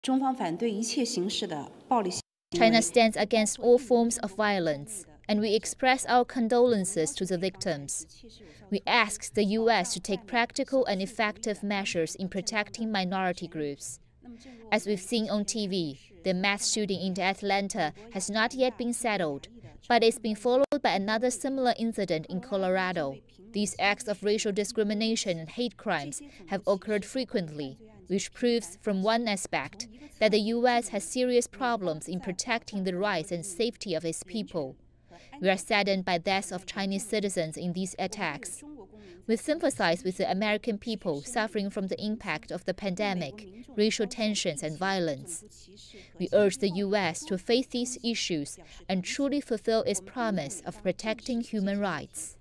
China stands against all forms of violence, and we express our condolences to the victims. We ask the U.S. to take practical and effective measures in protecting minority groups. As we've seen on TV, the mass shooting in Atlanta has not yet been settled, but it's been followed by another similar incident in Colorado. These acts of racial discrimination and hate crimes have occurred frequently, which proves, from one aspect, that the U.S. has serious problems in protecting the rights and safety of its people. We are saddened by deaths of Chinese citizens in these attacks. We sympathize with the American people suffering from the impact of the pandemic, racial tensions, and violence. We urge the U.S. to face these issues and truly fulfill its promise of protecting human rights.